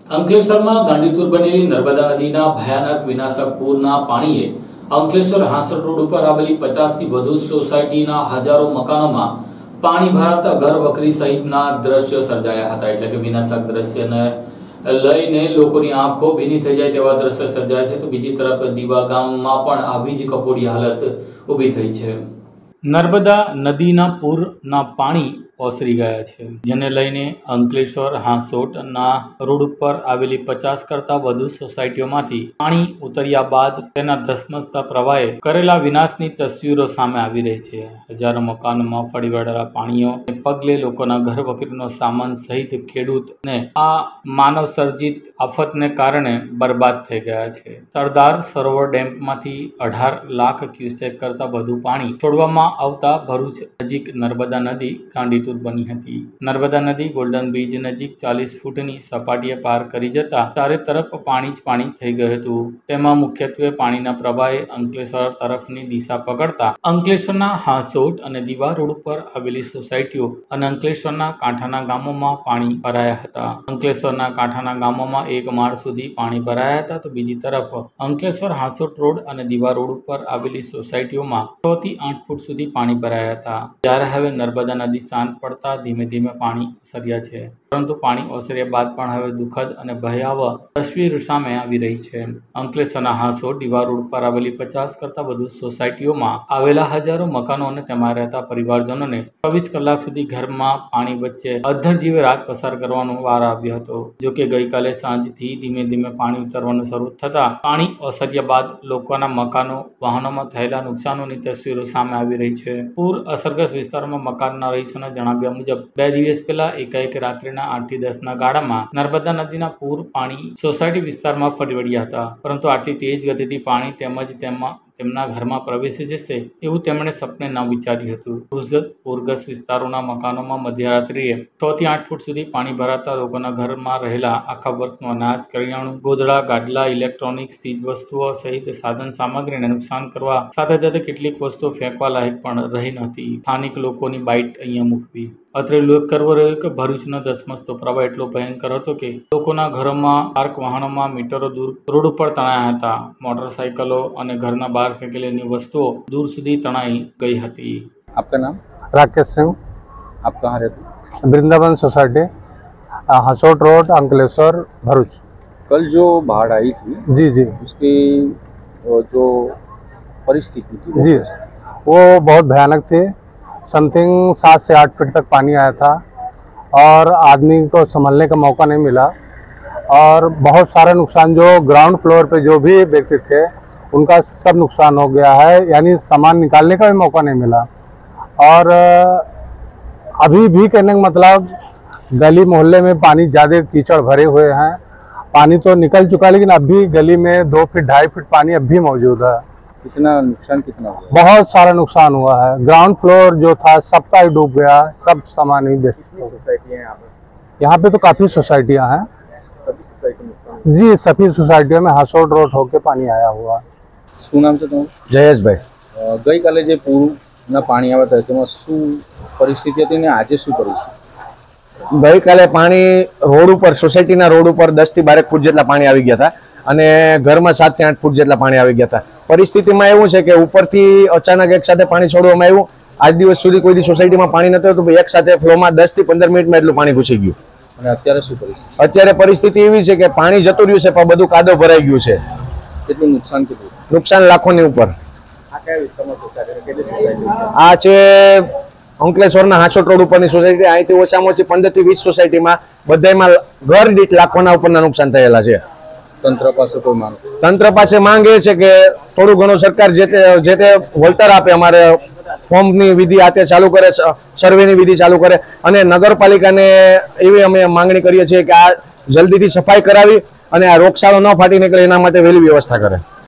અંકલેશ્વરમાં ગાંડીતુર બનેલી નર્મદા નદીના ભયાનક વિનાશક પૂરના પાણીએ અંકલેશ્વર હાંસોટ રોડ ઉપર આવેલી 50 થી વધુ સોસાયટીના હજારો મકાનોમાં પાણી ભરાતા ઘર વકરી સહિતના દ્રશ્યો સર્જાયા હતા। એટલે કે વિનાશક દ્રશ્યને લઈને લોકોની આંખો ભીની થઈ જાય તેવા દ્રશ્ય સર્જાયા છે। તો બીજી તરફ દીવા ગામમાં પણ આવી જ કફોડી હાલત ઊભી થઈ છે। નર્મદા નદીના પૂરના પાણી ઓસરી ગયા છે, જેને લઈને અંકલેશ્વર હાંસોટના રોડ ઉપર આવેલી 50 કરતા વધુ સોસાયટીઓમાંથી પાણી ઉતર્યા બાદ તેના ધસમસતા પ્રવાહે કરેલા વિનાશની તસવીરો સામે આવી રહી છે। હજારો મકાનોમાં ફરી વળેલા પાણીઓને પગલે લોકોના ઘર વકરીનો સામાન સહિત ખેડૂતને આ માનવ સર્જિત આફતને કારણે બરબાદ થઈ ગયા છે। સરદાર સરોવર ડેમમાંથી 18 લાખ ક્યુસેક કરતા વધુ પાણી છોડવામાં આવતા ભરૂચ નજીક નર્મદા નદી ગાંડીતુર બની હતી। નર્મદા નદી ગોલ્ડન બ્રિજ નજીક 40 ફૂટની સપાટીએ પાર કરી જતા ચારે તરફ પાણી જ પાણી થઈ ગયું હતું। તેમાં મુખ્યત્વે પાણીના પ્રવાહે અંકલેશ્વર તરફની દિશા પકડતા અંકલેશ્વરના હાંસોટ અને દીવા રોડ ઉપર આવેલી સોસાયટીઓ અને અંકલેશ્વરના કાંઠાના ગામોમાં પાણી ભરાયા હતા। અંકલેશ્વરના કાંઠાના ગામોમાં 1 માળ સુધી પાણી ભરાયા હતા, તો બીજી તરફ અંકલેશ્વર હાંસોટ રોડ અને દીવા રોડ ઉપર આવેલી સોસાયટીઓમાં 6 થી 8 ફૂટ સુધી પાણી ભરાયા હતા। જ્યારે હવે નર્મદા નદી શાંત પડતા ધીમે ધીમે પાણી ઓસર્યા છે, પરંતુ પાણી ઓસર્યા બાદ પણ હવે દુઃખદ અને ભયાવહ તસવીર સામે આવી રહી છે। અંકલેશ્વરના હાંસોટ દીવા રોડ પર આવેલી 50 કરતા વધુ સોસાયટીઓમાં આવેલા હજારો મકાનો અને તેમાં રહેતા પરિવારજનોને 24 કલાક સુધી ઘરમાં પાણી વચ્ચે અદ્ધર જીવે રાત પસાર કરવાનો વાર આવ્યો હતો। જોકે ગઈકાલે સાંજથી ધીમે ધીમે પાણી ઉતરવાનું શરૂ થતા પાણી ઓસર્યા બાદ લોકોના મકાનો, વાહનોમાં થયેલા નુકસાનોની તસવીરો સામે આવી રહી છે। પૂર અસરગ્રસ્ત વિસ્તારોમાં મકાનના રહીશોના જણાવ્યા મુજબ 2 દિવસ પહેલા એકાએક રાત્રિના 8 થી 10 ના ગાળામાં નર્મદા નદીના પૂર પાણી સોસાયટી વિસ્તારમાં ફરી વળ્યા હતા, પરંતુ આટલી તેજ ગતિથી પાણી તેમના ઘરમાં પ્રવેશી જશે એવું તેમણે સપને ન વિચાર્યું હતું। પૂરગ્રસ્ત વિસ્તારોના મકાનોમાં મધ્યરાત્રિએ 6 થી 8 ફૂટ સુધી પાણી ભરાતા લોકોના ઘરમાં રહેલા આખા વર્ષનું અનાજ, કરિયાણું, ગોદડા, ગાદલા, ઇલેક્ટ્રોનિક્સ ચીજ વસ્તુઓ સહિત સાધન સામગ્રીને નુકસાન કરવા સાથે સાથે કેટલીક વસ્તુઓ ફેંકવા લાયક પણ રહી નહોતી। સ્થાનિક લોકોની બાઇટ અહીંયા મૂકવી। અત્રે ઉલ્લેખ કરવો રહ્યો કે ભરૂચનો ધસમસતો પ્રવાહ એટલો ભયંકર હતો કે લોકોના ઘરોમાં, પાર્ક વાહનોમાં મીટરો દૂર રોડ ઉપર તણાયા હતા। મોટરસાયકલો અને ઘરના બહાર ફેંકેલી વસ્તુઓ દૂર સુધી તણાઈ ગઈ હતી। आपका नाम? राकेश सिंह। आप कहाँ रहते हैं? Vrindavan society, Hasot road, Ankleshwar, Bharuch. कल जो बाढ़ आई थी, जी जी, उसकी जो परिस्थिति थी जी, वो बहुत भयानक थी। समथिंग 7 से 8 फीट तक पानी आया था और आदमी को संभलने का मौका नहीं मिला और बहुत सारे नुकसान, जो ग्राउंड फ्लोर पे जो भी व्यक्ति थे उनका सब नुकसान हो गया है, यानी सामान निकालने का भी मौका नहीं मिला। और अभी भी कहने का मतलब गली मोहल्ले में पानी ज़्यादा कीचड़ भरे हुए हैं। पानी तो निकल चुका, लेकिन अभी गली में 2 फीट 2.5 फीट पानी अब भी मौजूद है। कितना नुकसान कितना हुआ? बहुत सारा नुकसान हुआ है। ग्राउंड फ्लोर जो था सबका ही डूब गया, सब सामान ही सोसाइटी है यहाँ पे तो काफ़ी सोसाइटियाँ हैं। सभी सोसाइटी नुकसान? जी, सभी सोसाइटियों में हांसोट रोड होके पानी आया हुआ। શું નામ છે તમારું? જયેશભાઈ। ગઈકાલે જે પૂરના પાણી આવ્યા હતા તેમાં શું પરિસ્થિતિ હતી ને આજે શું પરિસ્થિતિ? ગઈકાલે પાણી રોડ ઉપર, સોસાયટીના રોડ ઉપર 10 થી 12 ફૂટ જેટલા પાણી આવી ગયા હતા અને ઘરમાં 7 થી 8 ફૂટ જેટલા પાણી આવી ગયા હતા। પરિસ્થિતિમાં એવું છે કે ઉપરથી અચાનક એક સાથે પાણી છોડવામાં આવ્યું। આજ દિવસ સુધી કોઈ સોસાયટીમાં પાણી નહોતું, તો એક સાથે ફ્લોમાં 10 થી 15 મિનિટમાં એટલું પાણી ઘૂસી ગયું। અને અત્યારે શું પરિસ્થિતિ? અત્યારે પરિસ્થિતિ એવી છે કે પાણી જતું રહ્યું છે પણ બધું કાદવ ભરાઈ ગયું છે। કેટલું નુકસાન કેટલું? નુકસાન લાખોની ઉપર। આ કયા વિસ્તારમાં સોસાયટી? કેટલી સોસાયટી? આ છે અંકલેશ્વરના હાંસોટ રોડ ઉપરની સોસાયટી। અહીંથી ઓછામાં ઓછી 15 થી 20 સોસાયટીમાં બધામાં ઘર દીઠ લાખોના ઉપરના નુકસાન થયેલા છે। તંત્ર પાસે કોઈ માંગ? તંત્ર પાસે માંગ એ છે કે થોડું ઘણું સરકાર જે તે વળતર આપે, અમારે ફોર્મની વિધિ આતે ચાલુ કરે, સર્વેની વિધિ ચાલુ કરે, અને નગરપાલિકાને એવી અમે માંગણી કરીએ છીએ કે આ જલ્દીથી સફાઈ કરાવી અને આ રોગચાળો ન ફાટી નીકળે એના માટે વહેલી વ્યવસ્થા કરે।